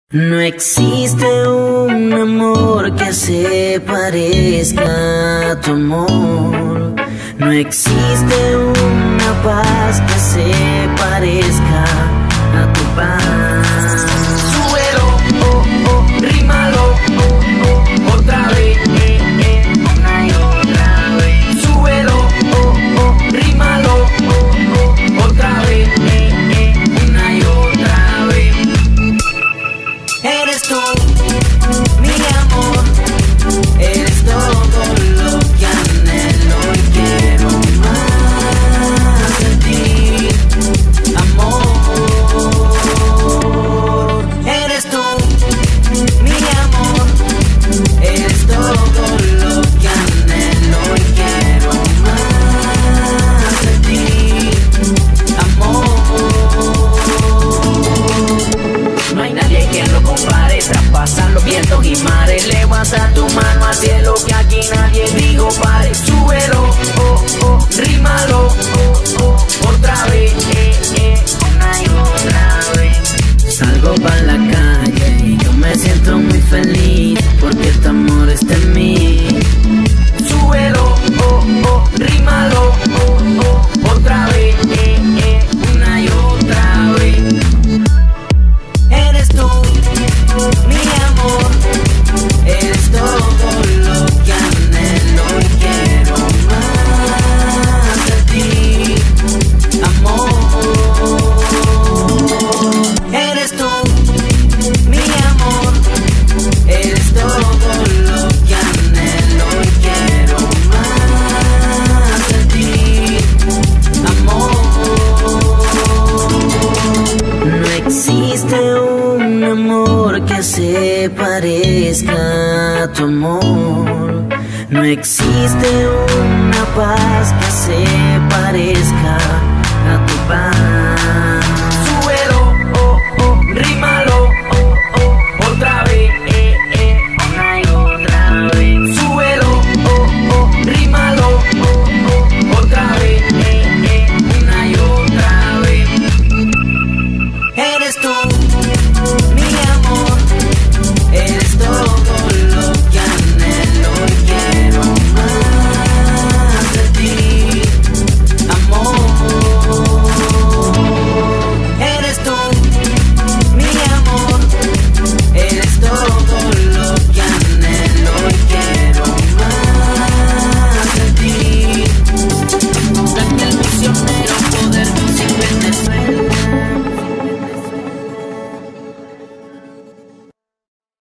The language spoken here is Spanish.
No existe un amor que se parezca a tu amor. No existe una paz que se parezca a tu paz. Súbelo, rímalo, otra vez, una y otra vez. Súbelo, rímalo, otra vez, una y otra vez. Eres tú, mi amor, eres todo lo que anhelo y quiero más de ti, amor. Eres tú, mi amor, eres todo lo que anhelo y quiero más de ti, amor. No hay nadie quien lo compare, traspasan los vientos y mares. Levanta tu mano al cielo que aquí nadie dijo pare. Súbelo, rímalo, otra vez, una y otra vez. Salgo pa' la calle y yo me siento muy feliz porque tu amor está en mí. Súbelo, rímalo, otra vez, una y otra vez. Eres tú, mi amor, eres todo lo que anhelo y quiero más de ti, amor. Eres tú, mi amor, eres todo lo que anhelo y quiero más de ti, amor. No existe un amor que se parezca a tu amor. No existe una paz que se parezca